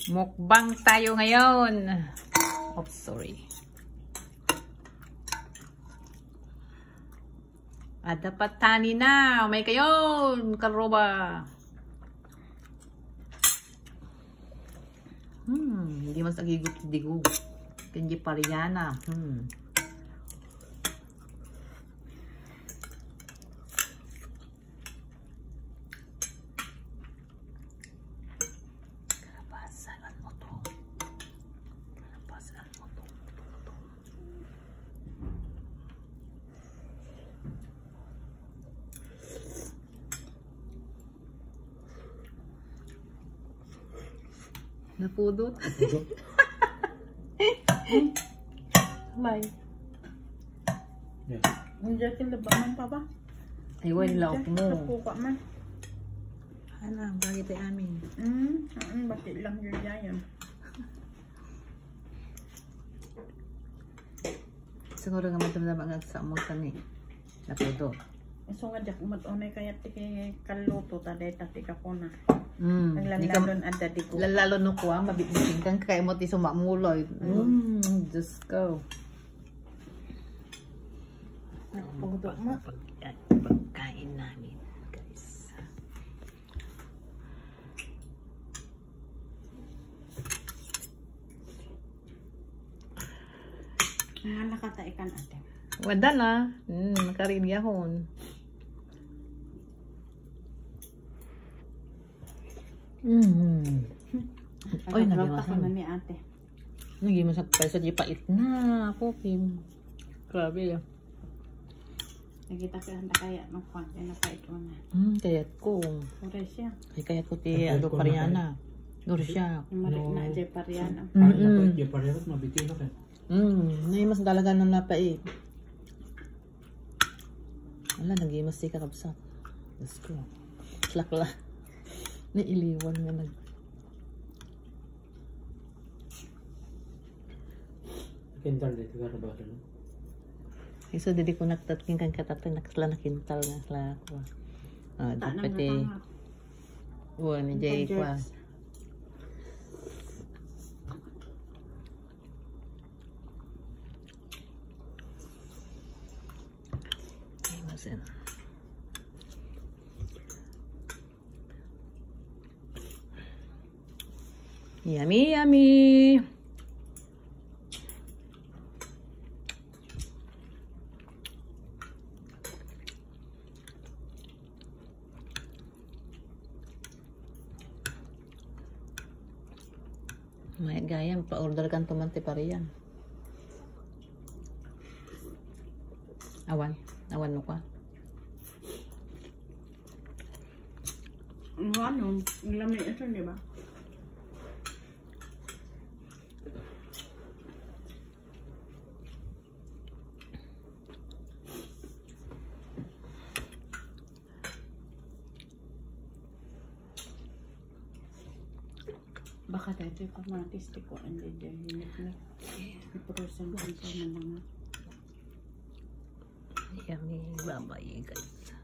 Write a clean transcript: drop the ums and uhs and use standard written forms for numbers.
Mukbang tayo ngayon. Oops, sorry. Dapat tani na. May kayon. Karoba. Hindi mas nagigot-digog. Kanji pariana. Napudot. May. Hindi kin labaman pa ba? Aywan laok mo. Napuka man. Ano, bakit ay amin? Bakit lang yun yan. Siguro nga matanda sa mo kani. Napudot. So nga jak umat-unay kaya tiki kaluto taday tati ka po na. Naglalon at dati ko. Lalalo no ko mabibitin kang kay mo ti sumamuloy. Just go. Pagod mo. Pagkain namin, guys. Nga nakataikan ate. Wala na. Nakariniyahon. Oy, nagmasa na ni ate. Nagmasak pa sa di pait na ako, Kim. Grabe ya. Nakita ko handa kaya ng kwante na pait mo na. Kayat ko. Ure siya. Ay kayat ko ti ado pariana. Dur siya. Marik na jay pariana. Jay pariana mabitin na kan. Nay mas dalaga ng napait. Wala, nag-imas si kakabsak. Let's go. Slakla. Nailiwan nga nag... Kintal dito ka ba ito? So, didi ko nagtatking kang katatan nakasla na kintal nga sla ko. Dapat eh. Uwa, ni Jay ko. Yummy, yummy. May gaya, pa-order kan tumante pa riyan. Awan mo ka. Ano? Lamig ito, di ba? Baka dito yung kamatis ko ang dito yung iprosen ko sa mga Yummy, bye-bye guys.